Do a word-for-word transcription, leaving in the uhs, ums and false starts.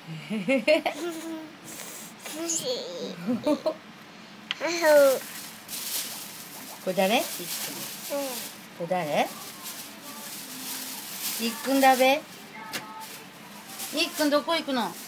これ誰？いっくん。これ誰？いっくんだべ。いっくんどこ行くの？